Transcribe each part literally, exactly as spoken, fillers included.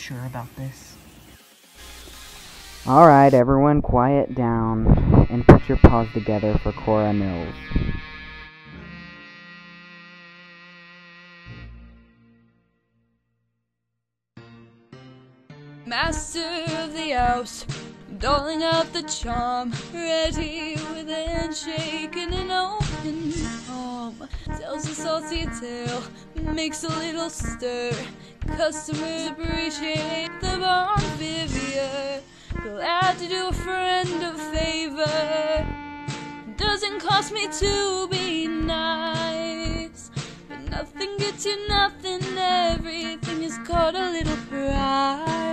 sure about this? Alright, everyone quiet down and put your paws together for Cora Mills. Master of the house, doling out the charm, ready with a handshake and an open palm. Tells a salty tale, makes a little stir. Customers appreciate the bon vivant. Glad to do a friend a favor. Doesn't cost me to be nice, but nothing gets you nothing. Everything is called a little price.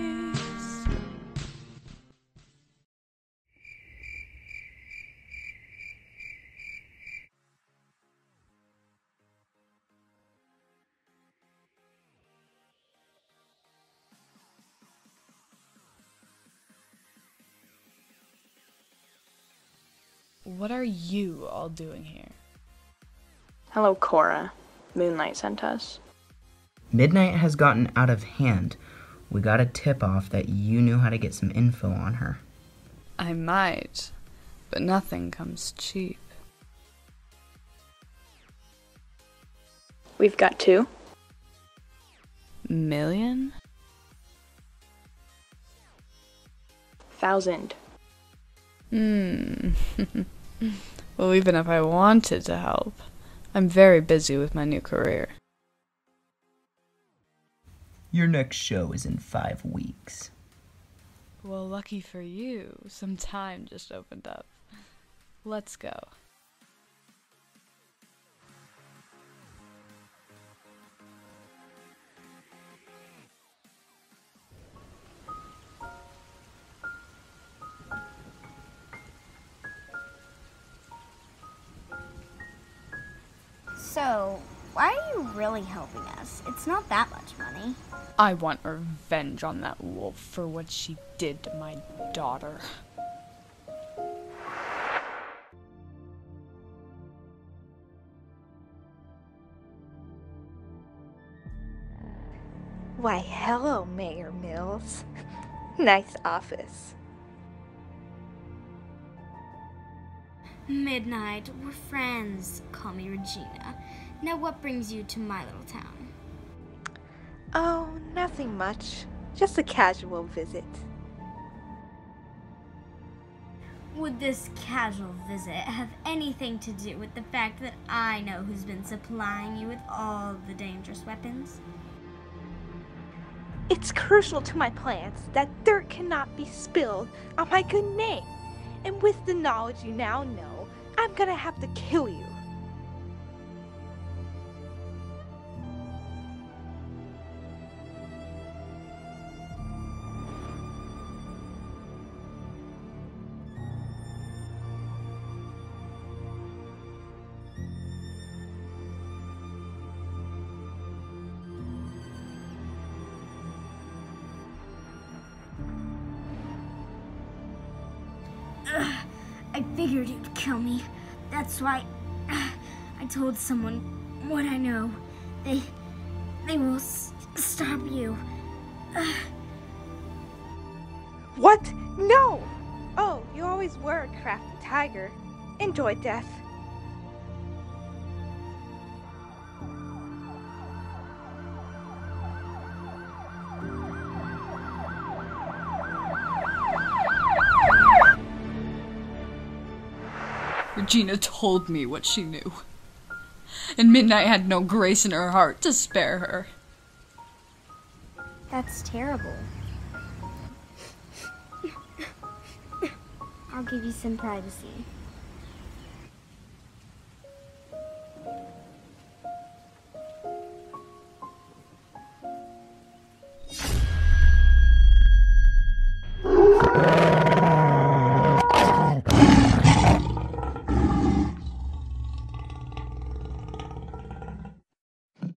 What are you all doing here? Hello, Cora. Moonlight sent us. Midnight has gotten out of hand. We got a tip-off that you knew how to get some info on her. I might, but nothing comes cheap. We've got two. Million? Thousand. Hmm. Well, even if I wanted to help, I'm very busy with my new career. Your next show is in five weeks. Well, lucky for you, some time just opened up. Let's go. So, why are you really helping us? It's not that much money. I want revenge on that wolf for what she did to my daughter. Why, hello, Mayor Mills. Nice office. Midnight, we're friends. Call me Regina. Now what brings you to my little town? Oh, nothing much. Just a casual visit. Would this casual visit have anything to do with the fact that I know who's been supplying you with all the dangerous weapons? It's crucial to my plans that dirt cannot be spilled on my good name. And with the knowledge you now know, I'm gonna have to kill you. Ugh, I figured you'd kill me. That's why uh, I told someone what I know. They, they will s stop you. Ugh. What? No! Oh, you always were a crafty tiger. Enjoy death. Regina told me what she knew, and Midnight had no grace in her heart to spare her. That's terrible. I'll give you some privacy.